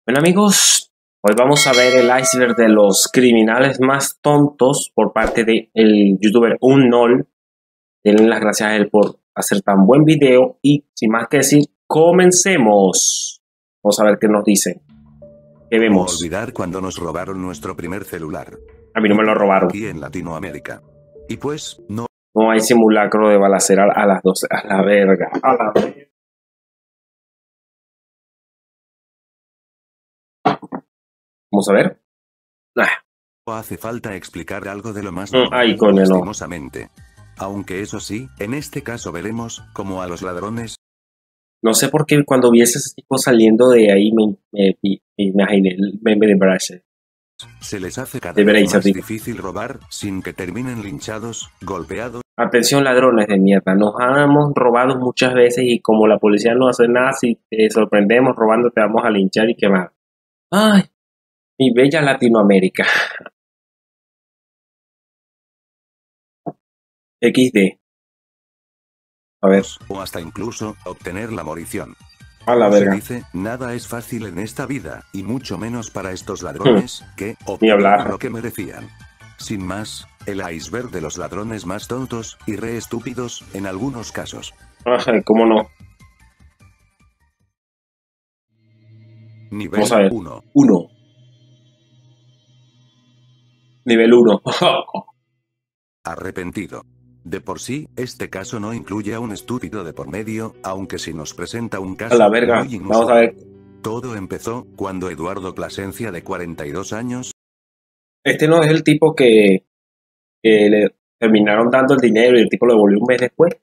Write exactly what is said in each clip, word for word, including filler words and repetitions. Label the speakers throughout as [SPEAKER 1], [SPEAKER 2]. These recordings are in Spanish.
[SPEAKER 1] Bueno amigos, hoy vamos a ver el iceberg de los criminales más tontos por parte del youtuber Unknown. Denle las gracias a él por hacer tan buen video y sin más que decir, comencemos. Vamos a ver qué nos dice. ¿Qué vemos?
[SPEAKER 2] Olvidar cuando nos robaron nuestro primer celular.
[SPEAKER 1] A mí no me lo robaron.
[SPEAKER 2] Aquí en Latinoamérica. Y pues, no.
[SPEAKER 1] No hay simulacro de balacera a las doce. A la verga. A la verga. Vamos a ver. Ah.
[SPEAKER 2] No hace falta explicar algo de lo más
[SPEAKER 1] Mm, ay, coño, no.
[SPEAKER 2] lastimosamente. Aunque eso sí, en este caso veremos como a los ladrones.
[SPEAKER 1] No sé por qué cuando vi a ese tipo saliendo de ahí me, me, me, me imaginé el meme de Brace.
[SPEAKER 2] Se les hace cada
[SPEAKER 1] De
[SPEAKER 2] vez
[SPEAKER 1] Brace,
[SPEAKER 2] más
[SPEAKER 1] tío.
[SPEAKER 2] difícil robar sin que terminen linchados, golpeados.
[SPEAKER 1] Atención ladrones de mierda, nos hemos robado muchas veces y como la policía no hace nada, si te sorprendemos robando te vamos a linchar y quemar. Ay, mi bella Latinoamérica. equis de. A ver,
[SPEAKER 2] O hasta incluso obtener la morición.
[SPEAKER 1] a la
[SPEAKER 2] Como se
[SPEAKER 1] verga.
[SPEAKER 2] dice, nada es fácil en esta vida, y mucho menos para estos ladrones, que
[SPEAKER 1] Ni
[SPEAKER 2] obtuvieron
[SPEAKER 1] hablar.
[SPEAKER 2] lo que merecían. Sin más, el iceberg de los ladrones más tontos y re estúpidos, en algunos casos.
[SPEAKER 1] Ay, cómo no.
[SPEAKER 2] Nivel
[SPEAKER 1] Vamos a ver.
[SPEAKER 2] uno.
[SPEAKER 1] Uno. Nivel uno.
[SPEAKER 2] Arrepentido. De por sí, este caso no incluye a un estúpido de por medio, aunque si nos presenta un caso
[SPEAKER 1] A la verga.
[SPEAKER 2] muy
[SPEAKER 1] Vamos a ver.
[SPEAKER 2] inusual. Todo empezó cuando Eduardo Plasencia, de cuarenta y dos años,
[SPEAKER 1] Este no es el tipo que, que le terminaron dando el dinero y el tipo lo devolvió un mes después.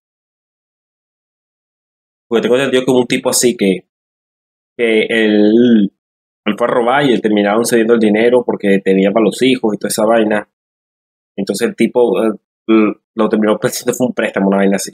[SPEAKER 1] Porque tengo entendido que hubo un tipo así que, que él, él fue a robar y le terminaron cediendo el dinero porque tenía para los hijos y toda esa vaina. Entonces el tipo eh, lo terminó prestando, fue un préstamo, una vaina así.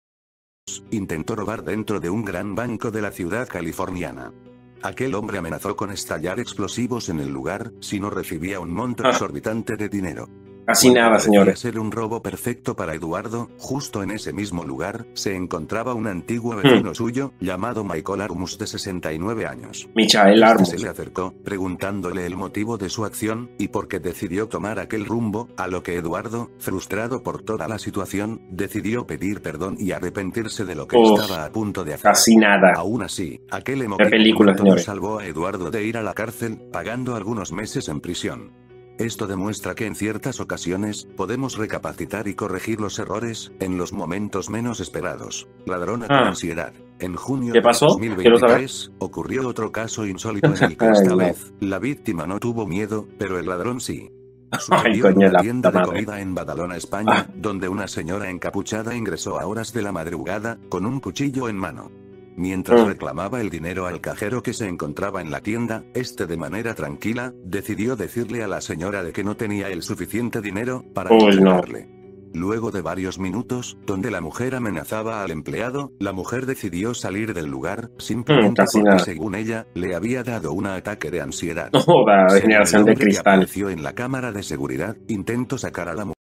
[SPEAKER 2] intentó robar dentro de un gran banco de la ciudad californiana. Aquel hombre amenazó con estallar explosivos en el lugar si no recibía un monto
[SPEAKER 1] Ah.
[SPEAKER 2] exorbitante de dinero.
[SPEAKER 1] Casi
[SPEAKER 2] Cuando
[SPEAKER 1] nada,
[SPEAKER 2] parecía
[SPEAKER 1] señores.
[SPEAKER 2] ser un robo perfecto para Eduardo, justo en ese mismo lugar, se encontraba un antiguo vecino suyo, llamado Michael Armus, de sesenta y nueve años.
[SPEAKER 1] Michael
[SPEAKER 2] Este
[SPEAKER 1] Armus.
[SPEAKER 2] se le acercó, preguntándole el motivo de su acción, y por qué decidió tomar aquel rumbo, a lo que Eduardo, frustrado por toda la situación, decidió pedir perdón y arrepentirse de lo que
[SPEAKER 1] Uf,
[SPEAKER 2] estaba a punto de hacer.
[SPEAKER 1] Casi nada.
[SPEAKER 2] Aún así, aquel
[SPEAKER 1] De
[SPEAKER 2] emotivo
[SPEAKER 1] película,
[SPEAKER 2] momento no
[SPEAKER 1] señores.
[SPEAKER 2] salvó a Eduardo de ir a la cárcel, pagando algunos meses en prisión. Esto demuestra que en ciertas ocasiones, podemos recapacitar y corregir los errores, en los momentos menos esperados. Ladrona con
[SPEAKER 1] Ah.
[SPEAKER 2] ansiedad. En junio
[SPEAKER 1] ¿Qué
[SPEAKER 2] de
[SPEAKER 1] pasó?
[SPEAKER 2] dos mil
[SPEAKER 1] Quiero saber.
[SPEAKER 2] veintitrés, ocurrió otro caso insólito en el que
[SPEAKER 1] Ay,
[SPEAKER 2] esta
[SPEAKER 1] no.
[SPEAKER 2] vez, la víctima no tuvo miedo, pero el ladrón sí.
[SPEAKER 1] Ay,
[SPEAKER 2] Sucedió en
[SPEAKER 1] coño,
[SPEAKER 2] una
[SPEAKER 1] la
[SPEAKER 2] tienda
[SPEAKER 1] puta
[SPEAKER 2] de
[SPEAKER 1] madre.
[SPEAKER 2] comida en Badalona, España,
[SPEAKER 1] Ah.
[SPEAKER 2] donde una señora encapuchada ingresó a horas de la madrugada, con un cuchillo en mano. Mientras
[SPEAKER 1] Mm.
[SPEAKER 2] reclamaba el dinero al cajero que se encontraba en la tienda, este de manera tranquila, decidió decirle a la señora de que no tenía el suficiente dinero para
[SPEAKER 1] Uy, no.
[SPEAKER 2] entregarle. Luego de varios minutos, donde la mujer amenazaba al empleado, la mujer decidió salir del lugar, simplemente
[SPEAKER 1] Mm, casi
[SPEAKER 2] porque
[SPEAKER 1] nada.
[SPEAKER 2] según ella, le había dado un ataque de ansiedad.
[SPEAKER 1] No joda,
[SPEAKER 2] Según el
[SPEAKER 1] generación de
[SPEAKER 2] hombre que
[SPEAKER 1] cristal.
[SPEAKER 2] apareció en la cámara de seguridad, intentó sacar a la mu-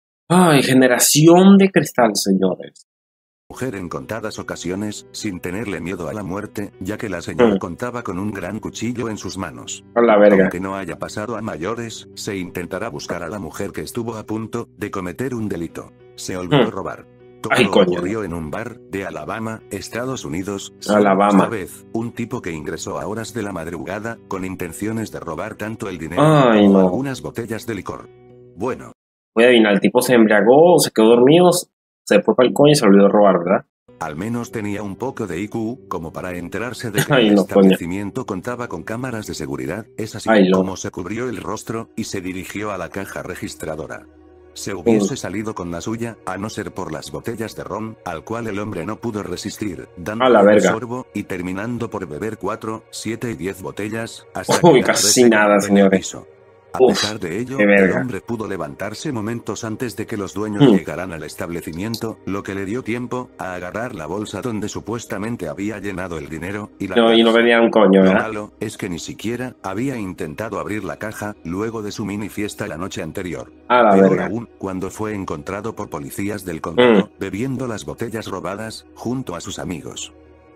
[SPEAKER 1] Ay, generación de cristal, señores.
[SPEAKER 2] mujer en contadas ocasiones, sin tenerle miedo a la muerte, ya que la señora
[SPEAKER 1] Mm.
[SPEAKER 2] contaba con un gran cuchillo en sus manos.
[SPEAKER 1] A la verga.
[SPEAKER 2] Aunque no haya pasado a mayores, se intentará buscar a la mujer que estuvo a punto de cometer un delito. Se olvidó
[SPEAKER 1] Mm.
[SPEAKER 2] robar. Todo
[SPEAKER 1] Ay, coño.
[SPEAKER 2] ocurrió en un bar de Alabama, Estados Unidos. siendo
[SPEAKER 1] Alabama.
[SPEAKER 2] Esta vez, un tipo que ingresó a horas de la madrugada, con intenciones de robar tanto el dinero
[SPEAKER 1] Ay,
[SPEAKER 2] como
[SPEAKER 1] no.
[SPEAKER 2] algunas botellas de licor. Bueno,
[SPEAKER 1] Voy a adivinar, el tipo se embriagó, se quedó dormido, se fue para el coño y se olvidó de robar, ¿verdad?
[SPEAKER 2] al menos tenía un poco de I Q, como para enterarse de que
[SPEAKER 1] Ay,
[SPEAKER 2] el
[SPEAKER 1] no, coño.
[SPEAKER 2] establecimiento contaba con cámaras de seguridad. Es así
[SPEAKER 1] Ay, no.
[SPEAKER 2] como se cubrió el rostro, y se dirigió a la caja registradora. Se hubiese
[SPEAKER 1] Mm.
[SPEAKER 2] salido con la suya, a no ser por las botellas de ron, al cual el hombre no pudo resistir,
[SPEAKER 1] A la
[SPEAKER 2] dándole un
[SPEAKER 1] verga.
[SPEAKER 2] sorbo, y terminando por beber cuatro, siete y diez botellas, hasta
[SPEAKER 1] Uy,
[SPEAKER 2] quedar
[SPEAKER 1] casi
[SPEAKER 2] reseco
[SPEAKER 1] nada,
[SPEAKER 2] en el
[SPEAKER 1] señores.
[SPEAKER 2] piso. A
[SPEAKER 1] Uf,
[SPEAKER 2] pesar de ello,
[SPEAKER 1] qué
[SPEAKER 2] el
[SPEAKER 1] verga.
[SPEAKER 2] hombre pudo levantarse momentos antes de que los dueños
[SPEAKER 1] Mm.
[SPEAKER 2] llegaran al establecimiento, lo que le dio tiempo a agarrar la bolsa donde supuestamente había llenado el dinero, y la
[SPEAKER 1] No, y no venía un coño,
[SPEAKER 2] Lo
[SPEAKER 1] ¿verdad?
[SPEAKER 2] malo es que ni siquiera había intentado abrir la caja luego de su mini fiesta la noche anterior.
[SPEAKER 1] A la
[SPEAKER 2] Peor
[SPEAKER 1] verga.
[SPEAKER 2] aún, cuando fue encontrado por policías del condado,
[SPEAKER 1] Mm.
[SPEAKER 2] bebiendo las botellas robadas, junto a sus amigos.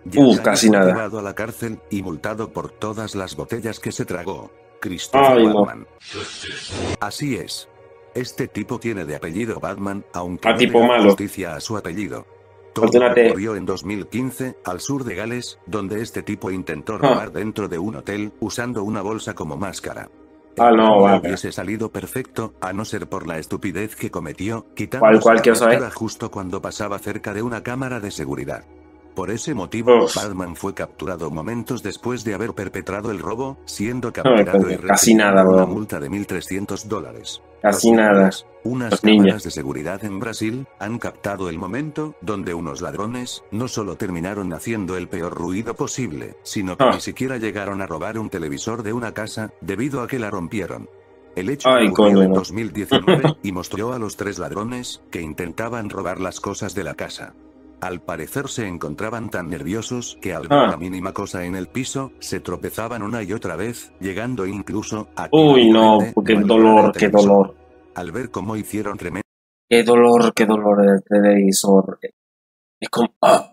[SPEAKER 1] Uf, casi
[SPEAKER 2] fue
[SPEAKER 1] nada.
[SPEAKER 2] llevado a la cárcel y multado por todas las botellas que se tragó. Christopher
[SPEAKER 1] Ay, no.
[SPEAKER 2] Batman. Así es. Este tipo tiene de apellido Batman, aunque
[SPEAKER 1] A
[SPEAKER 2] no
[SPEAKER 1] tipo
[SPEAKER 2] le da
[SPEAKER 1] malo.
[SPEAKER 2] justicia a su apellido. Todo
[SPEAKER 1] Fortúnate.
[SPEAKER 2] ocurrió en dos mil quince, al sur de Gales, donde este tipo intentó
[SPEAKER 1] Ah.
[SPEAKER 2] robar dentro de un hotel, usando una bolsa como máscara.
[SPEAKER 1] Ah,
[SPEAKER 2] El
[SPEAKER 1] no,
[SPEAKER 2] plan le
[SPEAKER 1] vale.
[SPEAKER 2] hubiese salido perfecto, a no ser por la estupidez que cometió,
[SPEAKER 1] ¿Cuál,
[SPEAKER 2] quitándose
[SPEAKER 1] cuál
[SPEAKER 2] la
[SPEAKER 1] quiero saber?
[SPEAKER 2] máscara justo cuando pasaba cerca de una cámara de seguridad. Por ese motivo,
[SPEAKER 1] Uf.
[SPEAKER 2] Batman fue capturado momentos después de haber perpetrado el robo, siendo
[SPEAKER 1] Ay,
[SPEAKER 2] capturado y
[SPEAKER 1] coño, casi
[SPEAKER 2] recibiendo
[SPEAKER 1] nada,
[SPEAKER 2] una
[SPEAKER 1] bro.
[SPEAKER 2] multa de mil trescientos dólares.
[SPEAKER 1] Casi
[SPEAKER 2] Los
[SPEAKER 1] nada.
[SPEAKER 2] niños, unas
[SPEAKER 1] Los
[SPEAKER 2] cámaras
[SPEAKER 1] niños.
[SPEAKER 2] de seguridad en Brasil, han captado el momento donde unos ladrones no solo terminaron haciendo el peor ruido posible, sino que
[SPEAKER 1] Ah.
[SPEAKER 2] ni siquiera llegaron a robar un televisor de una casa, debido a que la rompieron. El hecho
[SPEAKER 1] Ay,
[SPEAKER 2] ocurrió
[SPEAKER 1] coño,
[SPEAKER 2] en
[SPEAKER 1] no.
[SPEAKER 2] dos mil diecinueve y mostró a los tres ladrones que intentaban robar las cosas de la casa. Al parecer se encontraban tan nerviosos que al ver
[SPEAKER 1] Ah.
[SPEAKER 2] la mínima cosa en el piso, se tropezaban una y otra vez, llegando incluso a
[SPEAKER 1] Uy, no,
[SPEAKER 2] teóricamente
[SPEAKER 1] qué
[SPEAKER 2] valorar el
[SPEAKER 1] dolor, qué
[SPEAKER 2] televisor.
[SPEAKER 1] dolor.
[SPEAKER 2] Al ver cómo hicieron tremendo
[SPEAKER 1] Qué dolor, qué dolor del televisor. Es como... ah.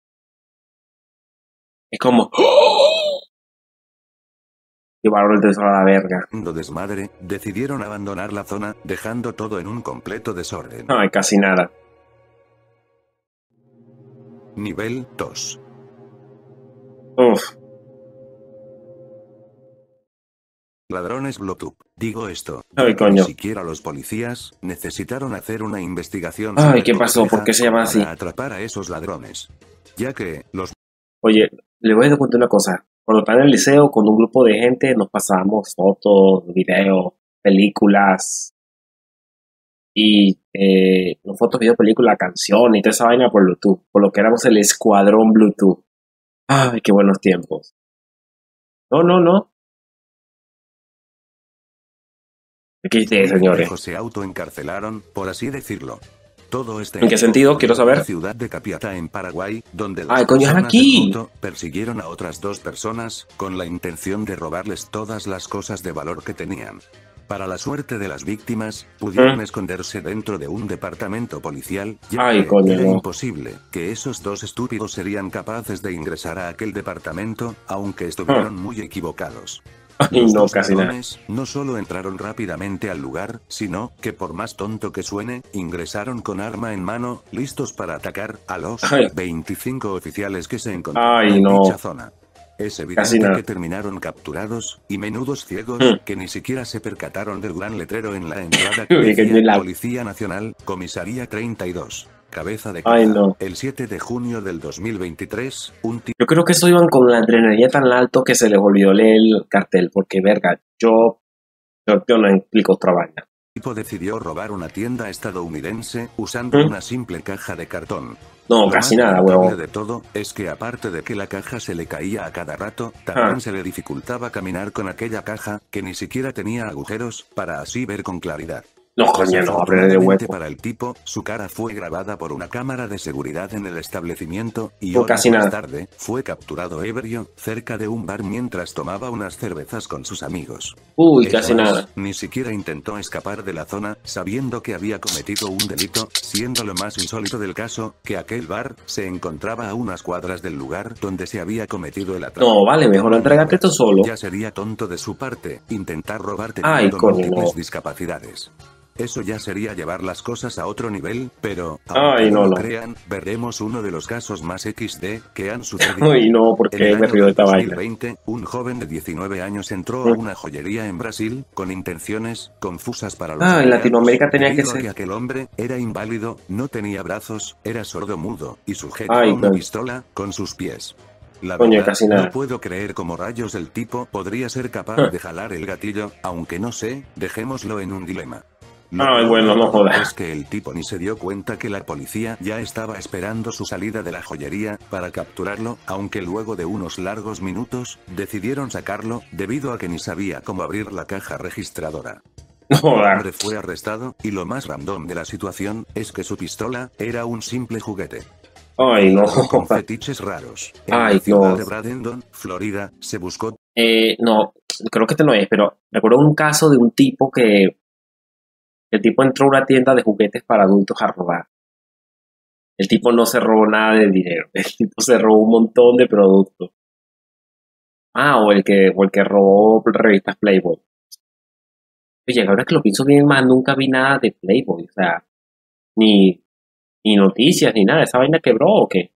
[SPEAKER 1] Es como... ¡oh! Llevaron el televisor a la verga.
[SPEAKER 2] desmadre, decidieron abandonar la zona, dejando todo en un completo desorden.
[SPEAKER 1] Ay, casi nada.
[SPEAKER 2] Nivel dos.
[SPEAKER 1] Uf.
[SPEAKER 2] Ladrones Bluetooth. Digo esto,
[SPEAKER 1] Ay,
[SPEAKER 2] ya que ni
[SPEAKER 1] coño.
[SPEAKER 2] siquiera los policías necesitaron hacer una investigación
[SPEAKER 1] Ay,
[SPEAKER 2] súper
[SPEAKER 1] ¿qué pasó?
[SPEAKER 2] compleja
[SPEAKER 1] ¿Por qué se llama
[SPEAKER 2] como
[SPEAKER 1] así?
[SPEAKER 2] para atrapar a esos ladrones. Ya que los
[SPEAKER 1] Oye, le voy a contar una cosa. Cuando estaba en el liceo, con un grupo de gente, nos pasábamos fotos, videos, películas. Y eh, no fotos, videos, películas, canciones y toda esa vaina por Bluetooth. Por lo que éramos el escuadrón Bluetooth. Ay, qué buenos tiempos. No, no, no. ¿Qué dice, señores?
[SPEAKER 2] pendejos se autoencarcelaron, por así decirlo. Todo este
[SPEAKER 1] ¿En qué
[SPEAKER 2] hecho
[SPEAKER 1] sentido?
[SPEAKER 2] ocurrió
[SPEAKER 1] Quiero
[SPEAKER 2] en la
[SPEAKER 1] saber.
[SPEAKER 2] ciudad de Capiatá, en Paraguay, donde dos
[SPEAKER 1] Ay, coño, es
[SPEAKER 2] personas
[SPEAKER 1] aquí.
[SPEAKER 2] en moto persiguieron a otras dos personas, con la intención de robarles todas las cosas de valor que tenían. Para la suerte de las víctimas, pudieron
[SPEAKER 1] ¿Mm?
[SPEAKER 2] esconderse dentro de un departamento policial, ya
[SPEAKER 1] Ay,
[SPEAKER 2] que
[SPEAKER 1] coño,
[SPEAKER 2] era
[SPEAKER 1] no.
[SPEAKER 2] imposible que esos dos estúpidos serían capaces de ingresar a aquel departamento, aunque estuvieron muy equivocados.
[SPEAKER 1] Ay,
[SPEAKER 2] Los
[SPEAKER 1] no,
[SPEAKER 2] dos
[SPEAKER 1] casi nada.
[SPEAKER 2] ladrones no solo entraron rápidamente al lugar, sino que por más tonto que suene, ingresaron con arma en mano, listos para atacar a los
[SPEAKER 1] Ay.
[SPEAKER 2] veinticinco oficiales que se encontraban
[SPEAKER 1] Ay,
[SPEAKER 2] en
[SPEAKER 1] no.
[SPEAKER 2] dicha zona. Es
[SPEAKER 1] Casi
[SPEAKER 2] evidente
[SPEAKER 1] nada.
[SPEAKER 2] que terminaron capturados, y menudos ciegos,
[SPEAKER 1] Hmm.
[SPEAKER 2] que ni siquiera se percataron del gran letrero en la entrada que
[SPEAKER 1] Uy, que
[SPEAKER 2] decía
[SPEAKER 1] la-
[SPEAKER 2] Policía Nacional, Comisaría treinta y dos. Cabeza de
[SPEAKER 1] Ay,
[SPEAKER 2] caza.
[SPEAKER 1] no.
[SPEAKER 2] El siete de junio del dos mil veintitrés, un tipo
[SPEAKER 1] Yo creo que eso iban con la adrenalina tan alto que se les olvidó leer el cartel. Porque, verga, yo... Yo, yo no explico otra vaina.
[SPEAKER 2] decidió robar una tienda estadounidense usando
[SPEAKER 1] ¿Mm?
[SPEAKER 2] una simple caja de cartón.
[SPEAKER 1] No,
[SPEAKER 2] Lo
[SPEAKER 1] casi
[SPEAKER 2] más
[SPEAKER 1] nada,
[SPEAKER 2] lamentable
[SPEAKER 1] huevón.
[SPEAKER 2] de todo es que aparte de que la caja se le caía a cada rato, también
[SPEAKER 1] Ah.
[SPEAKER 2] se le dificultaba caminar con aquella caja, que ni siquiera tenía agujeros, para así ver con claridad.
[SPEAKER 1] No, coño, no, abre de
[SPEAKER 2] Desafortunadamente
[SPEAKER 1] huevo.
[SPEAKER 2] para el tipo, su cara fue grabada por una cámara de seguridad en el establecimiento, y
[SPEAKER 1] No,
[SPEAKER 2] horas
[SPEAKER 1] casi
[SPEAKER 2] más
[SPEAKER 1] nada.
[SPEAKER 2] tarde, fue capturado ebrio, cerca de un bar mientras tomaba unas cervezas con sus amigos.
[SPEAKER 1] Uy,
[SPEAKER 2] Es
[SPEAKER 1] casi
[SPEAKER 2] más,
[SPEAKER 1] nada.
[SPEAKER 2] ni siquiera intentó escapar de la zona, sabiendo que había cometido un delito, siendo lo más insólito del caso, que aquel bar se encontraba a unas cuadras del lugar donde se había cometido el atraco.
[SPEAKER 1] No, vale, mejor
[SPEAKER 2] De
[SPEAKER 1] entrégate tú solo.
[SPEAKER 2] Ya sería tonto de su parte intentar robar
[SPEAKER 1] Ay,
[SPEAKER 2] teniendo
[SPEAKER 1] coño,
[SPEAKER 2] múltiples
[SPEAKER 1] no.
[SPEAKER 2] discapacidades. Eso ya sería llevar las cosas a otro nivel, pero,
[SPEAKER 1] Ay,
[SPEAKER 2] aunque
[SPEAKER 1] no,
[SPEAKER 2] no lo
[SPEAKER 1] no.
[SPEAKER 2] crean, veremos uno de los casos más equis de que han sucedido.
[SPEAKER 1] Ay, no,
[SPEAKER 2] En
[SPEAKER 1] porque
[SPEAKER 2] el
[SPEAKER 1] me
[SPEAKER 2] año
[SPEAKER 1] río de
[SPEAKER 2] del
[SPEAKER 1] esta
[SPEAKER 2] dos
[SPEAKER 1] vaina.
[SPEAKER 2] mil veinte, un joven de diecinueve años entró a
[SPEAKER 1] Mm.
[SPEAKER 2] una joyería en Brasil, con intenciones confusas para los
[SPEAKER 1] Ah, en
[SPEAKER 2] empleados,
[SPEAKER 1] Latinoamérica tenía que
[SPEAKER 2] debido a
[SPEAKER 1] ser.
[SPEAKER 2] que aquel hombre era inválido, no tenía brazos, era sordo-mudo, y sujetaba
[SPEAKER 1] Ay,
[SPEAKER 2] una
[SPEAKER 1] coño.
[SPEAKER 2] pistola con sus pies. La
[SPEAKER 1] Coño,
[SPEAKER 2] verdad,
[SPEAKER 1] casi nada.
[SPEAKER 2] no puedo creer cómo rayos el tipo podría ser capaz
[SPEAKER 1] Ah.
[SPEAKER 2] de jalar el gatillo, aunque no sé, dejémoslo en un dilema. Lo
[SPEAKER 1] Ay,
[SPEAKER 2] peor
[SPEAKER 1] bueno,
[SPEAKER 2] de
[SPEAKER 1] no
[SPEAKER 2] todo
[SPEAKER 1] jodas.
[SPEAKER 2] es que el tipo ni se dio cuenta que la policía ya estaba esperando su salida de la joyería para capturarlo, aunque luego de unos largos minutos, decidieron sacarlo, debido a que ni sabía cómo abrir la caja registradora.
[SPEAKER 1] No
[SPEAKER 2] El
[SPEAKER 1] jodas.
[SPEAKER 2] hombre fue arrestado, y lo más random de la situación es que su pistola era un simple juguete.
[SPEAKER 1] Ay, no.
[SPEAKER 2] Con fetiches raros. En
[SPEAKER 1] Ay,
[SPEAKER 2] la ciudad
[SPEAKER 1] no.
[SPEAKER 2] de Bradenton, Florida, se buscó
[SPEAKER 1] Eh, no, creo que este no es, pero recuerdo un caso de un tipo que el tipo entró a una tienda de juguetes para adultos a robar. El tipo no se robó nada de dinero. El tipo se robó un montón de productos. Ah, o el que, o el que robó revistas Playboy. Oye, ahora que lo pienso bien más, nunca vi nada de Playboy. O sea, ni, ni noticias, ni nada. ¿Esa vaina quebró o qué?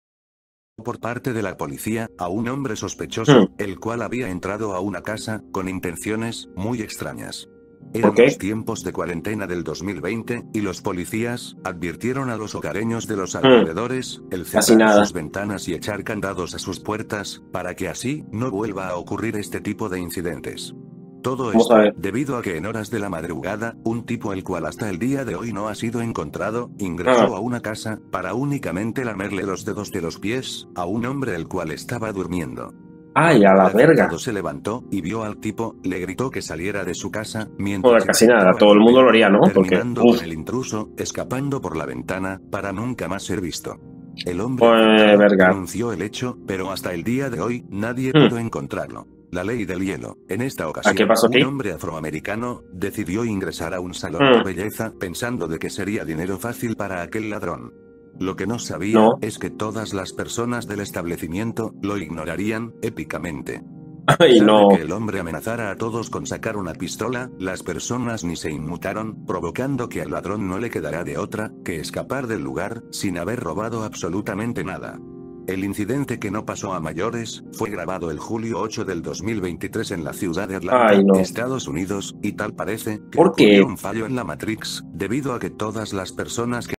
[SPEAKER 2] Por parte de la policía, a un hombre sospechoso,
[SPEAKER 1] Hmm.
[SPEAKER 2] el cual había entrado a una casa, con intenciones muy extrañas. Eran
[SPEAKER 1] ¿Por qué?
[SPEAKER 2] los tiempos de cuarentena del dos mil veinte, y los policías advirtieron a los hogareños de los
[SPEAKER 1] Hmm.
[SPEAKER 2] alrededores el
[SPEAKER 1] Casi
[SPEAKER 2] cerrar
[SPEAKER 1] nada.
[SPEAKER 2] sus ventanas y echar candados a sus puertas, para que así no vuelva a ocurrir este tipo de incidentes. Todo
[SPEAKER 1] Vamos
[SPEAKER 2] esto,
[SPEAKER 1] a ver.
[SPEAKER 2] debido a que en horas de la madrugada, un tipo el cual hasta el día de hoy no ha sido encontrado, ingresó
[SPEAKER 1] Ah.
[SPEAKER 2] a una casa, para únicamente lamerle los dedos de los pies, a un hombre el cual estaba durmiendo.
[SPEAKER 1] Ay, a la
[SPEAKER 2] El
[SPEAKER 1] verga.
[SPEAKER 2] afectado se levantó, y vio al tipo, le gritó que saliera de su casa,
[SPEAKER 1] Joder,
[SPEAKER 2] mientras
[SPEAKER 1] casi nada.
[SPEAKER 2] intentaba
[SPEAKER 1] Todo el mundo lo
[SPEAKER 2] golpearlo,
[SPEAKER 1] haría, ¿no? Porque,
[SPEAKER 2] terminando
[SPEAKER 1] uff,
[SPEAKER 2] con el intruso, escapando por la ventana, para nunca más ser visto. El hombre
[SPEAKER 1] pues,
[SPEAKER 2] afectado
[SPEAKER 1] verga.
[SPEAKER 2] denunció el hecho, pero hasta el día de hoy, nadie
[SPEAKER 1] Hmm.
[SPEAKER 2] pudo encontrarlo. La ley del hielo. En esta
[SPEAKER 1] ¿A
[SPEAKER 2] ocasión,
[SPEAKER 1] qué pasó
[SPEAKER 2] un
[SPEAKER 1] aquí?
[SPEAKER 2] hombre afroamericano decidió ingresar a un salón
[SPEAKER 1] Hmm.
[SPEAKER 2] de belleza, pensando de que sería dinero fácil para aquel ladrón. Lo que no sabía
[SPEAKER 1] No.
[SPEAKER 2] es que todas las personas del establecimiento lo ignorarían épicamente. A
[SPEAKER 1] Ay,
[SPEAKER 2] pesar
[SPEAKER 1] no.
[SPEAKER 2] de que el hombre amenazara a todos con sacar una pistola, las personas ni se inmutaron, provocando que al ladrón no le quedará de otra que escapar del lugar, sin haber robado absolutamente nada. El incidente, que no pasó a mayores, fue grabado el julio ocho del dos mil veintitrés en la ciudad de Atlanta,
[SPEAKER 1] Ay, no.
[SPEAKER 2] Estados Unidos, y tal parece que
[SPEAKER 1] ¿Por qué?
[SPEAKER 2] ocurrió un fallo en la Matrix, debido a que todas las personas que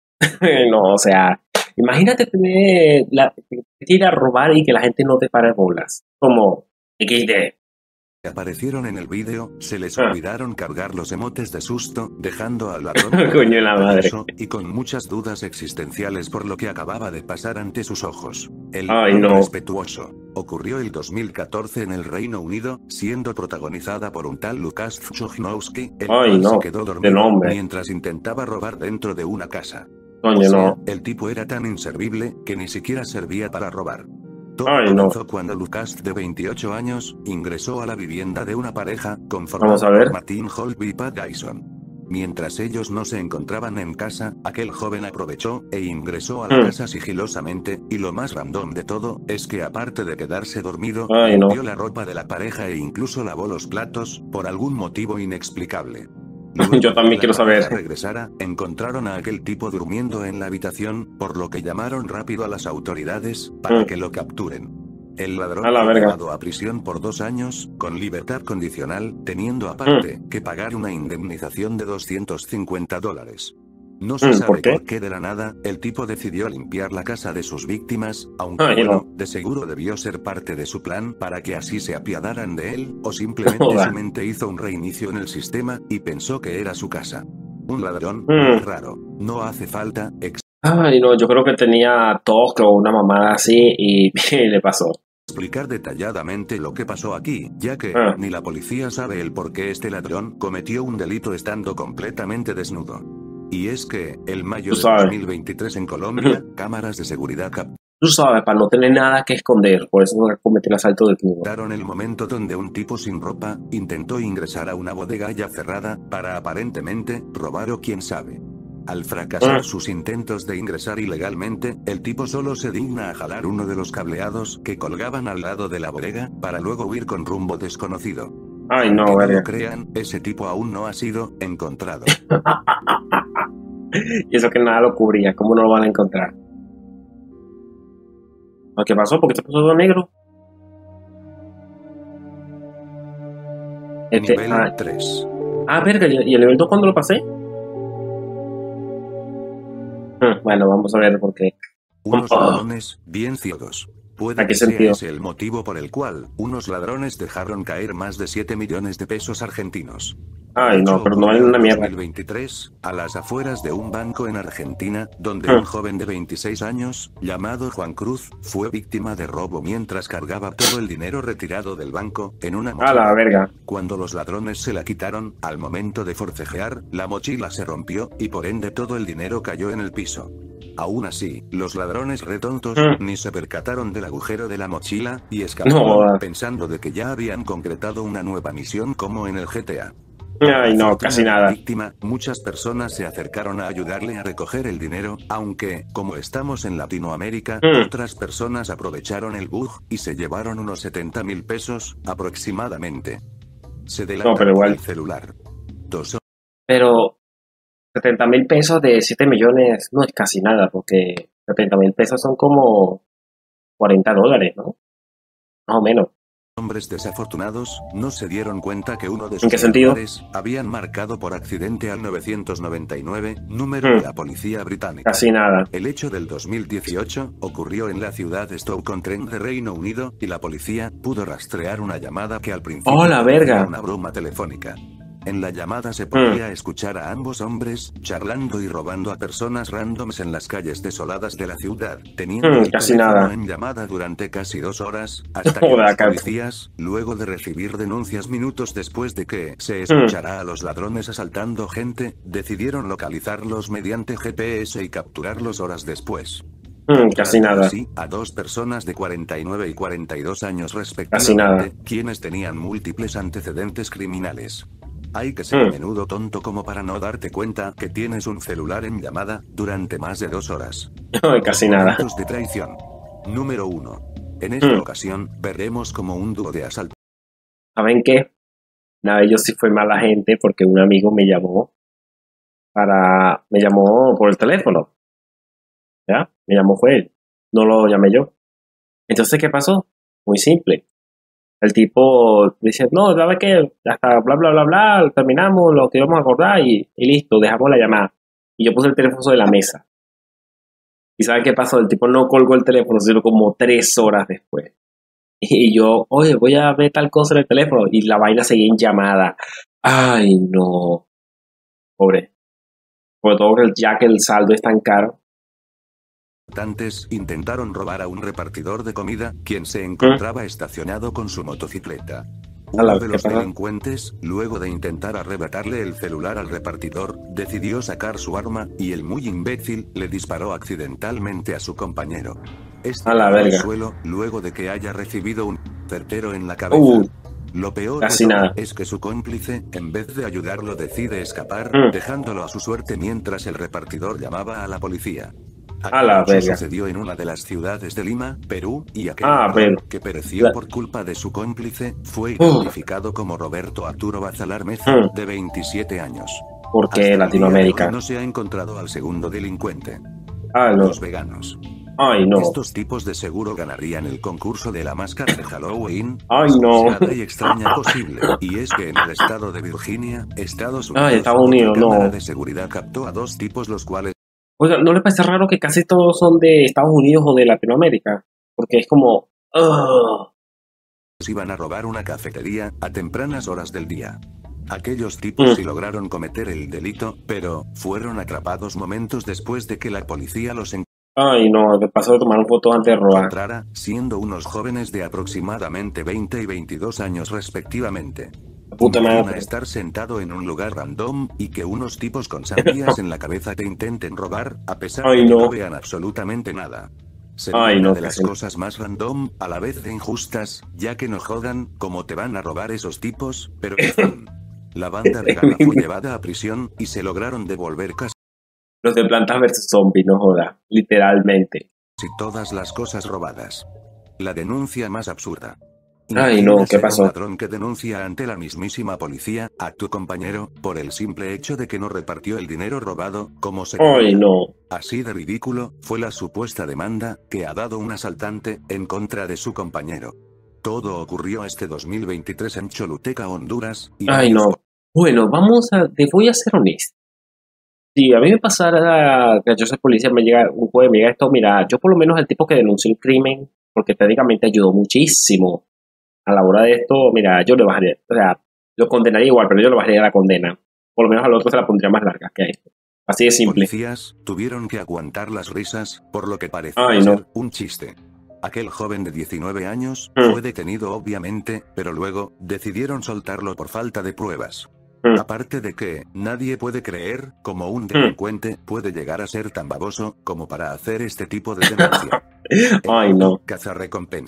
[SPEAKER 1] No, o sea, imagínate tener la, ir a robar y que la gente no te pare bolas. Como equis de.
[SPEAKER 2] aparecieron en el vídeo, se les
[SPEAKER 1] Ah.
[SPEAKER 2] olvidaron cargar los emotes de susto, dejando al ladrón
[SPEAKER 1] Coño de la madre.
[SPEAKER 2] nervioso, y con muchas dudas existenciales por lo que acababa de pasar ante sus ojos. El
[SPEAKER 1] Ay,
[SPEAKER 2] ladrón
[SPEAKER 1] no.
[SPEAKER 2] respetuoso ocurrió el dos mil catorce en el Reino Unido, siendo protagonizada por un tal Lukasz Chochnovsky, el
[SPEAKER 1] Ay,
[SPEAKER 2] cual
[SPEAKER 1] no.
[SPEAKER 2] se quedó
[SPEAKER 1] De
[SPEAKER 2] dormido
[SPEAKER 1] nombre.
[SPEAKER 2] mientras intentaba robar dentro de una casa. O
[SPEAKER 1] Coño,
[SPEAKER 2] sea,
[SPEAKER 1] no.
[SPEAKER 2] el tipo era tan inservible, que ni siquiera servía para robar. Todo
[SPEAKER 1] Ay, no.
[SPEAKER 2] comenzó cuando Lukasz, de veintiocho años, ingresó a la vivienda de una pareja,
[SPEAKER 1] Vamos
[SPEAKER 2] conformada
[SPEAKER 1] a ver.
[SPEAKER 2] por Martin Holby y Pat Dyson. Mientras ellos no se encontraban en casa, aquel joven aprovechó, e ingresó a la
[SPEAKER 1] Hmm.
[SPEAKER 2] casa sigilosamente, y lo más random de todo, es que aparte de quedarse dormido,
[SPEAKER 1] Ay, no.
[SPEAKER 2] limpió la ropa de la pareja e incluso lavó los platos, por algún motivo inexplicable. Luego
[SPEAKER 1] Yo
[SPEAKER 2] de
[SPEAKER 1] también
[SPEAKER 2] que la
[SPEAKER 1] quiero saber.
[SPEAKER 2] pareja regresara, encontraron a aquel tipo durmiendo en la habitación, por lo que llamaron rápido a las autoridades, para
[SPEAKER 1] Hmm.
[SPEAKER 2] que lo capturen. El ladrón
[SPEAKER 1] A la
[SPEAKER 2] fue
[SPEAKER 1] verga.
[SPEAKER 2] llevado a prisión por dos años, con libertad condicional, teniendo aparte
[SPEAKER 1] Hmm.
[SPEAKER 2] que pagar una indemnización de doscientos cincuenta dólares. No se
[SPEAKER 1] Hmm,
[SPEAKER 2] sabe
[SPEAKER 1] ¿por qué?
[SPEAKER 2] por qué de la nada, el tipo decidió limpiar la casa de sus víctimas, aunque
[SPEAKER 1] Ay,
[SPEAKER 2] bueno,
[SPEAKER 1] no.
[SPEAKER 2] de seguro debió ser parte de su plan para que así se apiadaran de él, o simplemente
[SPEAKER 1] Joda.
[SPEAKER 2] su mente hizo un reinicio en el sistema, y pensó que era su casa. Un ladrón,
[SPEAKER 1] Hmm.
[SPEAKER 2] muy raro. No hace falta
[SPEAKER 1] Ay, no, yo creo que tenía tos o una mamada así y, y le pasó.
[SPEAKER 2] explicar detalladamente lo que pasó aquí, ya que
[SPEAKER 1] Ah.
[SPEAKER 2] ni la policía sabe el por qué este ladrón cometió un delito estando completamente desnudo. Y es que, el mayo
[SPEAKER 1] Tú
[SPEAKER 2] de
[SPEAKER 1] sabes.
[SPEAKER 2] dos mil veintitrés en Colombia, cámaras de seguridad
[SPEAKER 1] Tú sabes, para no tener nada que esconder, por eso cometí el asalto del club.
[SPEAKER 2] captaron el momento donde un tipo sin ropa intentó ingresar a una bodega ya cerrada, para aparentemente robar o quién sabe. Al fracasar
[SPEAKER 1] Ah.
[SPEAKER 2] sus intentos de ingresar ilegalmente, el tipo solo se digna a jalar uno de los cableados que colgaban al lado de la bodega, para luego huir con rumbo desconocido.
[SPEAKER 1] Ay,
[SPEAKER 2] Aunque
[SPEAKER 1] no,
[SPEAKER 2] no lo
[SPEAKER 1] verga.
[SPEAKER 2] crean, ese tipo aún no ha sido encontrado.
[SPEAKER 1] Y eso que nada lo cubría, ¿cómo no lo van a encontrar? ¿Qué pasó? ¿Por qué se puso todo negro? Este,
[SPEAKER 2] Nivel
[SPEAKER 1] ah,
[SPEAKER 2] tres.
[SPEAKER 1] ah, verga, ¿y y el nivel dos cuándo lo pasé? Hmm, Bueno, vamos a ver por qué.
[SPEAKER 2] Unos
[SPEAKER 1] Ah.
[SPEAKER 2] ladrones, bien ciegos. Puede
[SPEAKER 1] ¿A qué
[SPEAKER 2] que sea
[SPEAKER 1] sentido?
[SPEAKER 2] ese el motivo por el cual, unos ladrones dejaron caer más de siete millones de pesos argentinos.
[SPEAKER 1] Ay, no,
[SPEAKER 2] Hecho
[SPEAKER 1] pero no valen
[SPEAKER 2] ocurrió
[SPEAKER 1] una
[SPEAKER 2] en
[SPEAKER 1] mierda.
[SPEAKER 2] dos mil veintitrés, a las afueras de un banco en Argentina, donde
[SPEAKER 1] Hmm.
[SPEAKER 2] un joven de veintiséis años, llamado Juan Cruz, fue víctima de robo mientras cargaba todo el dinero retirado del banco, en una
[SPEAKER 1] A
[SPEAKER 2] mochila.
[SPEAKER 1] la verga.
[SPEAKER 2] Cuando los ladrones se la quitaron, al momento de forcejear, la mochila se rompió, y por ende todo el dinero cayó en el piso. Aún así, los ladrones retontos,
[SPEAKER 1] Hmm.
[SPEAKER 2] ni se percataron del agujero de la mochila, y escaparon,
[SPEAKER 1] No.
[SPEAKER 2] pensando de que ya habían concretado una nueva misión como en el G T A.
[SPEAKER 1] Ay, no, casi nada.
[SPEAKER 2] Víctima, muchas personas se acercaron a ayudarle a recoger el dinero, aunque, como estamos en Latinoamérica,
[SPEAKER 1] Mm.
[SPEAKER 2] otras personas aprovecharon el bug y se llevaron unos setenta mil pesos, aproximadamente. Se
[SPEAKER 1] No,
[SPEAKER 2] delata
[SPEAKER 1] pero
[SPEAKER 2] por
[SPEAKER 1] igual.
[SPEAKER 2] el celular. Dos
[SPEAKER 1] Pero setenta mil pesos de siete millones no es casi nada, porque setenta mil pesos son como cuarenta dólares, ¿no? Más o menos.
[SPEAKER 2] hombres desafortunados no se dieron cuenta que uno de
[SPEAKER 1] ¿En
[SPEAKER 2] sus
[SPEAKER 1] qué sentido?
[SPEAKER 2] celulares habían marcado por accidente al nueve nueve nueve, número
[SPEAKER 1] Mm.
[SPEAKER 2] de la policía británica.
[SPEAKER 1] Casi nada.
[SPEAKER 2] El hecho del dos mil dieciocho ocurrió en la ciudad de Stoke-on-Trent de Reino Unido, y la policía pudo rastrear una llamada que al principio
[SPEAKER 1] ¡Oh, la
[SPEAKER 2] parecía
[SPEAKER 1] verga!
[SPEAKER 2] una broma telefónica. En la llamada se podía escuchar a ambos hombres charlando y robando a personas randoms en las calles desoladas de la ciudad, teniendo
[SPEAKER 1] Mm,
[SPEAKER 2] el
[SPEAKER 1] casi
[SPEAKER 2] teléfono
[SPEAKER 1] nada.
[SPEAKER 2] en llamada durante casi dos horas, hasta que
[SPEAKER 1] Joder,
[SPEAKER 2] los
[SPEAKER 1] capo.
[SPEAKER 2] policías, luego de recibir denuncias minutos después de que se
[SPEAKER 1] Mm.
[SPEAKER 2] escuchara a los ladrones asaltando gente, decidieron localizarlos mediante G P S y capturarlos horas después.
[SPEAKER 1] Mm, casi
[SPEAKER 2] Capturando
[SPEAKER 1] nada.
[SPEAKER 2] así a dos personas de cuarenta y nueve y cuarenta y dos años
[SPEAKER 1] Casi nada.
[SPEAKER 2] respectivamente, quienes tenían múltiples antecedentes criminales. Hay que ser
[SPEAKER 1] Mm.
[SPEAKER 2] a menudo tonto como para no darte cuenta que tienes un celular en llamada durante más de dos horas.
[SPEAKER 1] Ay, casi nada.
[SPEAKER 2] Momentos de traición. Número uno. En esta
[SPEAKER 1] Mm.
[SPEAKER 2] ocasión, veremos como un dúo de asaltantes.
[SPEAKER 1] ¿Saben qué? Una vez yo sí fui mala gente porque un amigo me llamó para... Me llamó por el teléfono. ¿Ya? Me llamó fue él. No lo llamé yo. Entonces, ¿qué pasó? Muy simple. El tipo dice, no, ¿sabes qué? Hasta bla, bla, bla, bla, terminamos lo que íbamos a acordar y, y listo, dejamos la llamada. Y yo puse el teléfono sobre la mesa. ¿Y saben qué pasó? El tipo no colgó el teléfono, sino como tres horas después. Y yo, oye, voy a ver tal cosa en el teléfono. Y la vaina seguía en llamada. Ay, no. Pobre. Sobre todo que el- ya que el saldo es tan caro.
[SPEAKER 2] Intentaron robar a un repartidor de comida, quien se encontraba estacionado con su motocicleta.
[SPEAKER 1] Ala,
[SPEAKER 2] Uno de
[SPEAKER 1] ¿qué
[SPEAKER 2] los
[SPEAKER 1] pasa?
[SPEAKER 2] delincuentes, luego de intentar arrebatarle el celular al repartidor, decidió sacar su arma, y el muy imbécil le disparó accidentalmente a su compañero. Este
[SPEAKER 1] A la
[SPEAKER 2] cayó al
[SPEAKER 1] verga.
[SPEAKER 2] suelo, luego de que haya recibido un certero en la cabeza.
[SPEAKER 1] Uh,
[SPEAKER 2] Lo peor
[SPEAKER 1] casi
[SPEAKER 2] de todo
[SPEAKER 1] nada.
[SPEAKER 2] es que su cómplice, en vez de ayudarlo, decide escapar,
[SPEAKER 1] Mm.
[SPEAKER 2] dejándolo a su suerte mientras el repartidor llamaba a la policía.
[SPEAKER 1] A la
[SPEAKER 2] Aquel hecho
[SPEAKER 1] verga.
[SPEAKER 2] sucedió en una de las ciudades de Lima, Perú, y aquel
[SPEAKER 1] Ah,
[SPEAKER 2] ladrón
[SPEAKER 1] pero-
[SPEAKER 2] que pereció
[SPEAKER 1] la-
[SPEAKER 2] por culpa de su cómplice fue
[SPEAKER 1] Uh.
[SPEAKER 2] identificado como Roberto Arturo Bazalar Meza,
[SPEAKER 1] Mm.
[SPEAKER 2] de veintisiete años.
[SPEAKER 1] ¿Por
[SPEAKER 2] Hasta
[SPEAKER 1] qué
[SPEAKER 2] el día de
[SPEAKER 1] Latinoamérica?
[SPEAKER 2] hoy no se ha encontrado al segundo delincuente.
[SPEAKER 1] Ah, no.
[SPEAKER 2] Los veganos.
[SPEAKER 1] Ay, no.
[SPEAKER 2] Estos tipos de seguro ganarían el concurso de la máscara de Halloween,
[SPEAKER 1] Ay,
[SPEAKER 2] más
[SPEAKER 1] no.
[SPEAKER 2] deseada y extraña posible. Y es que en el estado de Virginia, Estados Unidos,
[SPEAKER 1] Ay, Estados
[SPEAKER 2] otra
[SPEAKER 1] Unidos, no.
[SPEAKER 2] cámara de seguridad captó a dos tipos los cuales
[SPEAKER 1] Oiga, ¿no le parece raro que casi todos son de Estados Unidos o de Latinoamérica? Porque es como... ugh.
[SPEAKER 2] iban a robar una cafetería a tempranas horas del día. Aquellos tipos
[SPEAKER 1] Mm.
[SPEAKER 2] sí lograron cometer el delito, pero fueron atrapados momentos después de que la policía los
[SPEAKER 1] Ay, no, de paso de tomar fotos antes de robar.
[SPEAKER 2] encontrara, siendo unos jóvenes de aproximadamente veinte y veintidós años respectivamente.
[SPEAKER 1] Puta
[SPEAKER 2] Imagina
[SPEAKER 1] madre.
[SPEAKER 2] estar sentado en un lugar random y que unos tipos con sandías en la cabeza te intenten robar, a pesar
[SPEAKER 1] Ay,
[SPEAKER 2] de que
[SPEAKER 1] no.
[SPEAKER 2] no vean absolutamente nada. Sería
[SPEAKER 1] Ay,
[SPEAKER 2] una
[SPEAKER 1] no,
[SPEAKER 2] de las
[SPEAKER 1] que sí.
[SPEAKER 2] cosas más random, a la vez de injustas, ya que no jodan cómo te van a robar esos tipos, pero en fin. La banda vegana fue llevada a prisión y se lograron devolver casi
[SPEAKER 1] Los de Plantas versus Zombies, no joda. Literalmente.
[SPEAKER 2] todas las cosas robadas. La denuncia más absurda.
[SPEAKER 1] Ay, no,
[SPEAKER 2] Imagina
[SPEAKER 1] ¿qué
[SPEAKER 2] ser
[SPEAKER 1] pasó?
[SPEAKER 2] un ladrón que denuncia ante la mismísima policía a tu compañero por el simple hecho de que no repartió el dinero robado, como se
[SPEAKER 1] Ay,
[SPEAKER 2] quería.
[SPEAKER 1] no.
[SPEAKER 2] Así de ridículo fue la supuesta demanda que ha dado un asaltante en contra de su compañero. Todo ocurrió este dos mil veintitrés en Choluteca, Honduras, y
[SPEAKER 1] Ay,
[SPEAKER 2] varios
[SPEAKER 1] no. Bueno, vamos a... Te voy a ser honesto. Si a mí me pasara que yo soy policía, me llega un juez, me llega esto, mira, yo por lo menos el tipo que denunció el crimen, porque técnicamente ayudó muchísimo a la hora de esto, mira, yo le bajaría, o sea, lo condenaría igual, pero yo le bajaría la condena. Por lo menos al otro se la pondría más larga que a esto. Así de simple.
[SPEAKER 2] policías tuvieron que aguantar las risas, por lo que parecía
[SPEAKER 1] Ay, no.
[SPEAKER 2] ser un chiste. Aquel joven de diecinueve años
[SPEAKER 1] Mm.
[SPEAKER 2] fue detenido obviamente, pero luego decidieron soltarlo por falta de pruebas.
[SPEAKER 1] Mm.
[SPEAKER 2] Aparte de que nadie puede creer cómo un delincuente puede llegar a ser tan baboso como para hacer este tipo de denuncia. El
[SPEAKER 1] Ay, no.
[SPEAKER 2] cazarrecompensas.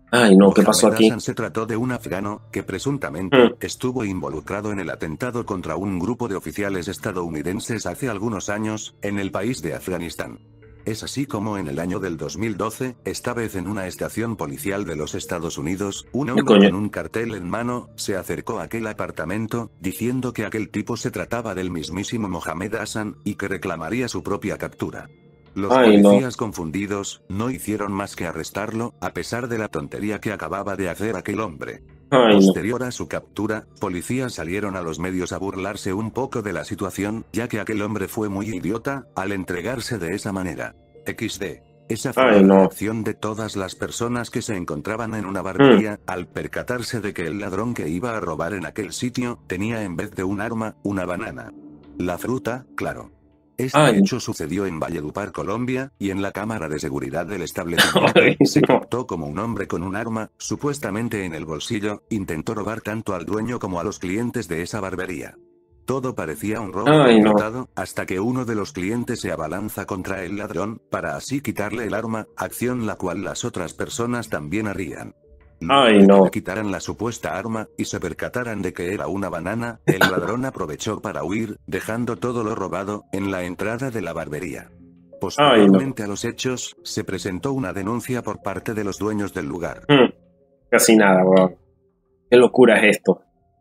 [SPEAKER 1] Ay, no, ¿qué pasó
[SPEAKER 2] Mohamed
[SPEAKER 1] aquí?
[SPEAKER 2] Hassan se trató de un afgano que presuntamente
[SPEAKER 1] Mm.
[SPEAKER 2] estuvo involucrado en el atentado contra un grupo de oficiales estadounidenses hace algunos años, en el país de Afganistán. Es así como en el año del dos mil doce, esta vez en una estación policial de los Estados Unidos, un
[SPEAKER 1] ¿Qué
[SPEAKER 2] hombre
[SPEAKER 1] coño?
[SPEAKER 2] con un cartel en mano, se acercó a aquel apartamento, diciendo que aquel tipo se trataba del mismísimo Mohamed Hassan, y que reclamaría su propia captura. Los
[SPEAKER 1] Ay, no.
[SPEAKER 2] policías confundidos, no hicieron más que arrestarlo, a pesar de la tontería que acababa de hacer aquel hombre.
[SPEAKER 1] Ay, no.
[SPEAKER 2] Posterior a su captura, policías salieron a los medios a burlarse un poco de la situación, ya que aquel hombre fue muy idiota, al entregarse de esa manera. equis de. Esa fue
[SPEAKER 1] Ay,
[SPEAKER 2] la
[SPEAKER 1] no.
[SPEAKER 2] reacción de todas las personas que se encontraban en una barbería, al percatarse de que el ladrón que iba a robar en aquel sitio, tenía en vez de un arma, una banana. La fruta, claro. Este
[SPEAKER 1] Ay.
[SPEAKER 2] hecho sucedió en Valledupar, Colombia, y en la cámara de seguridad del establecimiento,
[SPEAKER 1] Ay,
[SPEAKER 2] se
[SPEAKER 1] no.
[SPEAKER 2] captó como un hombre con un arma, supuestamente en el bolsillo, intentó robar tanto al dueño como a los clientes de esa barbería. Todo parecía un robo
[SPEAKER 1] Ay, no.
[SPEAKER 2] complotado, hasta que uno de los clientes se abalanza contra el ladrón, para así quitarle el arma, acción la cual las otras personas también harían. Luego
[SPEAKER 1] Ay,
[SPEAKER 2] de que
[SPEAKER 1] no.
[SPEAKER 2] le quitaran la supuesta arma, y se percataran de que era una banana, el ladrón aprovechó para huir, dejando todo lo robado, en la entrada de la barbería. Posteriormente a los hechos, se presentó una denuncia por parte de los dueños del lugar.
[SPEAKER 1] Mm. Casi nada, bro. Qué locura es esto.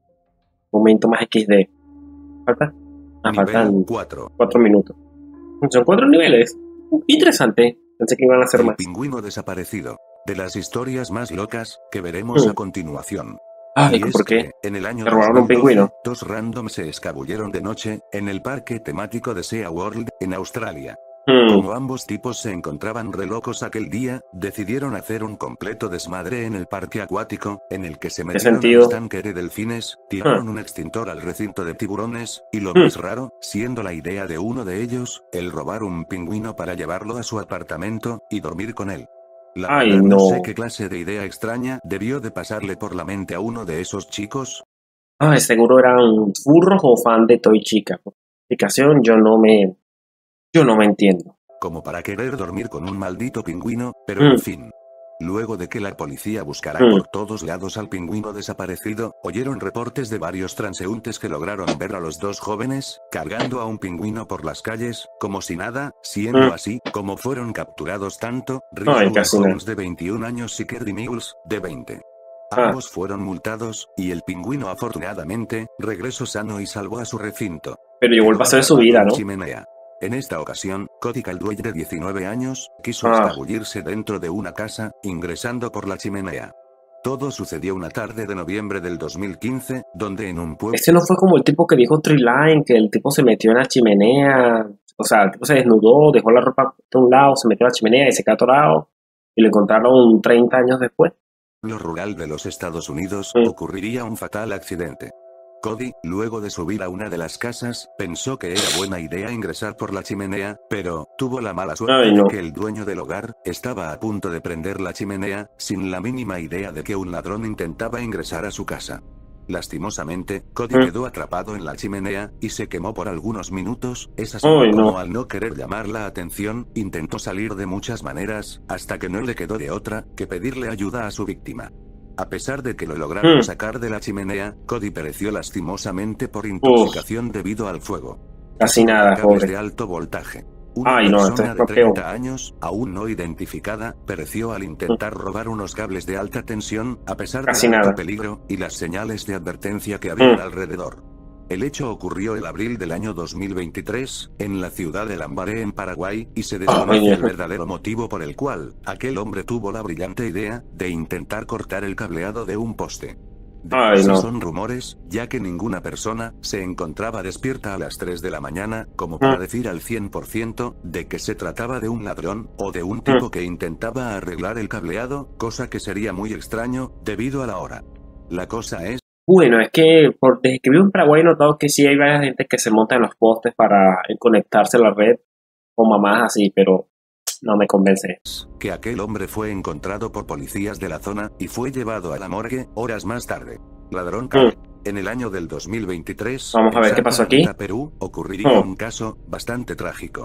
[SPEAKER 1] Momento más equis de. ¿Falta? Ah,
[SPEAKER 2] Nivel
[SPEAKER 1] faltan
[SPEAKER 2] cuatro.
[SPEAKER 1] cuatro minutos. Son cuatro niveles. Interesante. Pensé que iban a ser
[SPEAKER 2] El
[SPEAKER 1] más.
[SPEAKER 2] pingüino desaparecido. De las historias más locas, que veremos
[SPEAKER 1] Mm.
[SPEAKER 2] a continuación.
[SPEAKER 1] Ay,
[SPEAKER 2] Y es
[SPEAKER 1] ¿por qué?
[SPEAKER 2] que, en el año
[SPEAKER 1] ¿Te robaron un
[SPEAKER 2] dos mil doce,
[SPEAKER 1] pingüino?
[SPEAKER 2] dos randoms se escabulleron de noche, en el parque temático de SeaWorld, en Australia.
[SPEAKER 1] Mm.
[SPEAKER 2] Como ambos tipos se encontraban re locos aquel día, decidieron hacer un completo desmadre en el parque acuático, en el que se metieron a
[SPEAKER 1] sentido?
[SPEAKER 2] un estanque de delfines, tiraron un extintor al recinto de tiburones, y lo
[SPEAKER 1] Mm.
[SPEAKER 2] más raro, siendo la idea de uno de ellos, el robar un pingüino para llevarlo a su apartamento, y dormir con él. La
[SPEAKER 1] Ay,
[SPEAKER 2] verdad no
[SPEAKER 1] no.
[SPEAKER 2] sé qué clase de idea extraña debió de pasarle por la mente a uno de esos chicos.
[SPEAKER 1] Ay, seguro eran furros o fan de Toy Chica. Por explicación, yo no me. Yo no me entiendo.
[SPEAKER 2] Como para querer dormir con un maldito pingüino, pero
[SPEAKER 1] Mm.
[SPEAKER 2] en fin. Luego de que la policía buscara
[SPEAKER 1] Mm.
[SPEAKER 2] por todos lados al pingüino desaparecido, oyeron reportes de varios transeúntes que lograron ver a los dos jóvenes, cargando a un pingüino por las calles, como si nada, siendo
[SPEAKER 1] Mm.
[SPEAKER 2] así, como fueron capturados tanto,
[SPEAKER 1] Ay,
[SPEAKER 2] Rizwan
[SPEAKER 1] casi
[SPEAKER 2] Holmes de veintiún años y Kerry Mills, de veinte.
[SPEAKER 1] Ah.
[SPEAKER 2] Ambos fueron multados, y el pingüino afortunadamente, regresó sano y salvo a su recinto.
[SPEAKER 1] Pero llegó el paso de su
[SPEAKER 2] Quedó
[SPEAKER 1] vida,
[SPEAKER 2] atrapado en
[SPEAKER 1] ¿no?
[SPEAKER 2] chimenea. En esta ocasión, Cody Caldwell de diecinueve años, quiso
[SPEAKER 1] Ah.
[SPEAKER 2] escabullirse dentro de una casa, ingresando por la chimenea. Todo sucedió una tarde de noviembre del dos mil quince, donde en un pueblo...
[SPEAKER 1] Ese no fue como el tipo que dijo Triline, que el tipo se metió en la chimenea. O sea, el tipo se desnudó, dejó la ropa de un lado, se metió en la chimenea y se quedó atorado. Y lo encontraron treinta años después.
[SPEAKER 2] lo rural de los Estados Unidos,
[SPEAKER 1] Mm.
[SPEAKER 2] ocurriría un fatal accidente. Cody, luego de subir a una de las casas, pensó que era buena idea ingresar por la chimenea, pero tuvo la mala suerte
[SPEAKER 1] Ay,
[SPEAKER 2] de
[SPEAKER 1] no.
[SPEAKER 2] que el dueño del hogar estaba a punto de prender la chimenea, sin la mínima idea de que un ladrón intentaba ingresar a su casa. Lastimosamente, Cody
[SPEAKER 1] Mm.
[SPEAKER 2] quedó atrapado en la chimenea, y se quemó por algunos minutos. Es así
[SPEAKER 1] Ay,
[SPEAKER 2] como,
[SPEAKER 1] no.
[SPEAKER 2] al no querer llamar la atención, intentó salir de muchas maneras, hasta que no le quedó de otra que pedirle ayuda a su víctima. A pesar de que lo lograron
[SPEAKER 1] Mm.
[SPEAKER 2] sacar de la chimenea, Cody pereció lastimosamente por intoxicación debido al fuego.
[SPEAKER 1] Casi
[SPEAKER 2] Uso de
[SPEAKER 1] nada,
[SPEAKER 2] cables
[SPEAKER 1] pobre.
[SPEAKER 2] de alto voltaje. Una
[SPEAKER 1] Ay, no, esto
[SPEAKER 2] persona
[SPEAKER 1] es
[SPEAKER 2] de
[SPEAKER 1] lo peor.
[SPEAKER 2] treinta años, aún no identificada, pereció al intentar robar unos cables de alta tensión, a pesar
[SPEAKER 1] Casi
[SPEAKER 2] del alto
[SPEAKER 1] nada.
[SPEAKER 2] peligro y las señales de advertencia que había
[SPEAKER 1] Mm.
[SPEAKER 2] alrededor. El hecho ocurrió el abril del año dos mil veintitrés, en la ciudad de Lambaré, en Paraguay, y se desconoce
[SPEAKER 1] Ay,
[SPEAKER 2] el verdadero motivo por el cual aquel hombre tuvo la brillante idea de intentar cortar el cableado de un poste. De por
[SPEAKER 1] Ay,
[SPEAKER 2] sí
[SPEAKER 1] no.
[SPEAKER 2] son rumores, ya que ninguna persona se encontraba despierta a las tres de la mañana, como para
[SPEAKER 1] Mm.
[SPEAKER 2] decir al cien por ciento de que se trataba de un ladrón, o de
[SPEAKER 1] Mm.
[SPEAKER 2] un tipo que intentaba arreglar el cableado, cosa que sería muy extraño, debido a la hora. La cosa es...
[SPEAKER 1] Bueno, es que por, desde que vivo en Paraguay he notado que sí hay varias gente que se monta en los postes para conectarse a la red o mamás así, pero no me convence.
[SPEAKER 2] que aquel hombre fue encontrado por policías de la zona, y fue llevado a la morgue, horas más tarde. Ladrón cae. En el año del dos mil veintitrés,
[SPEAKER 1] Vamos a ver
[SPEAKER 2] en
[SPEAKER 1] qué pasó
[SPEAKER 2] Santa
[SPEAKER 1] aquí.
[SPEAKER 2] Rita, Perú, ocurriría
[SPEAKER 1] Oh.
[SPEAKER 2] un caso bastante trágico.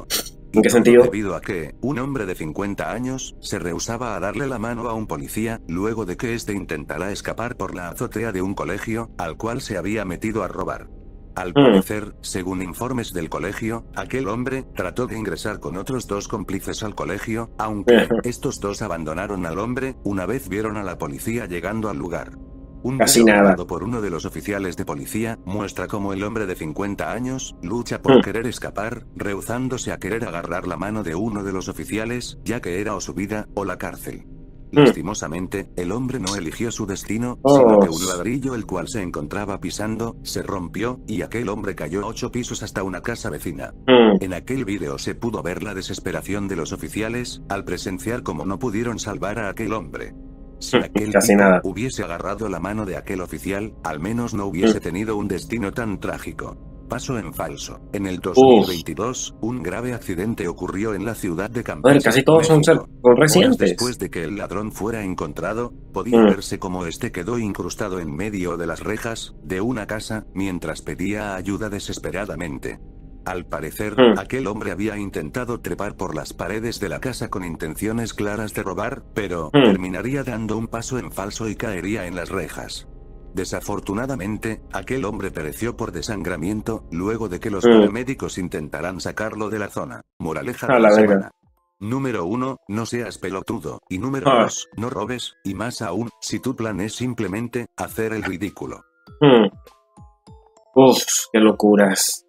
[SPEAKER 1] ¿En qué
[SPEAKER 2] Todo
[SPEAKER 1] sentido?
[SPEAKER 2] debido a que, un hombre de cincuenta años, se rehusaba a darle la mano a un policía, luego de que éste intentara escapar por la azotea de un colegio, al cual se había metido a robar. Al
[SPEAKER 1] Mm,
[SPEAKER 2] parecer, según informes del colegio, aquel hombre trató de ingresar con otros dos cómplices al colegio, aunque
[SPEAKER 1] ujú,
[SPEAKER 2] estos dos abandonaron al hombre una vez vieron a la policía llegando al lugar. Un
[SPEAKER 1] casi
[SPEAKER 2] video
[SPEAKER 1] nada.
[SPEAKER 2] grabado por uno de los oficiales de policía muestra cómo el hombre de cincuenta años lucha por
[SPEAKER 1] Mm,
[SPEAKER 2] querer escapar, rehusándose a querer agarrar la mano de uno de los oficiales, ya que era o su vida o la cárcel.
[SPEAKER 1] mm.
[SPEAKER 2] Lastimosamente, el hombre no eligió su destino, sino
[SPEAKER 1] Oh,
[SPEAKER 2] que un ladrillo el cual se encontraba pisando, se rompió, y aquel hombre cayó ocho pisos hasta una casa vecina.
[SPEAKER 1] mm,
[SPEAKER 2] En aquel video se pudo ver la desesperación de los oficiales, al presenciar cómo no pudieron salvar a aquel hombre. Si
[SPEAKER 1] mm,
[SPEAKER 2] aquel
[SPEAKER 1] casi
[SPEAKER 2] tipo
[SPEAKER 1] nada.
[SPEAKER 2] hubiese agarrado la mano de aquel oficial, al menos no
[SPEAKER 1] Mm.
[SPEAKER 2] hubiese tenido un destino tan trágico. Paso en falso. En el dos
[SPEAKER 1] Uf,
[SPEAKER 2] mil veintidós, un grave accidente ocurrió en la ciudad de
[SPEAKER 1] joder,
[SPEAKER 2] Campeche,
[SPEAKER 1] casi todos son, cer-
[SPEAKER 2] México.
[SPEAKER 1] son
[SPEAKER 2] Horas
[SPEAKER 1] recientes.
[SPEAKER 2] después de que el ladrón fuera encontrado, podía
[SPEAKER 1] Mm,
[SPEAKER 2] verse cómo este quedó incrustado en medio de las rejas de una casa, mientras pedía ayuda desesperadamente. Al parecer,
[SPEAKER 1] mm,
[SPEAKER 2] aquel hombre había intentado trepar por las paredes de la casa con intenciones claras de robar, pero
[SPEAKER 1] mm.
[SPEAKER 2] terminaría dando un paso en falso y caería en las rejas. Desafortunadamente, aquel hombre pereció por desangramiento, luego de que los
[SPEAKER 1] Mm.
[SPEAKER 2] paramédicos intentaran sacarlo de la zona. Moraleja
[SPEAKER 1] A
[SPEAKER 2] de
[SPEAKER 1] la
[SPEAKER 2] la
[SPEAKER 1] verga.
[SPEAKER 2] semana. Número uno, no seas pelotudo. Y número
[SPEAKER 1] Ah,
[SPEAKER 2] dos, no robes, y más aún, si tu plan es simplemente hacer el ridículo.
[SPEAKER 1] mm. Uf, qué locuras.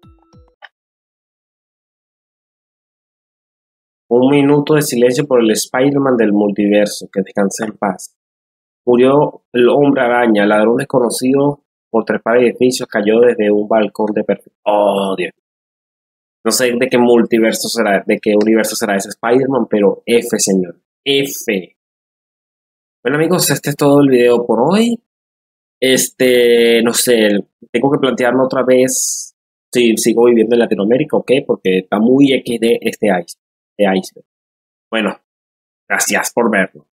[SPEAKER 1] Un minuto de silencio por el Spider-Man del multiverso, que descanse en paz. Murió el hombre araña, ladrón desconocido por trepar edificios, cayó desde un balcón de perfil. Oh, Dios. No sé de qué multiverso será, de qué universo será ese Spider-Man, pero F, señor. F. Bueno, amigos, este es todo el video por hoy. Este, no sé, tengo que plantearme otra vez si sigo viviendo en Latinoamérica o qué, porque está muy equis de este ice, de iceberg. Bueno, gracias por verlo.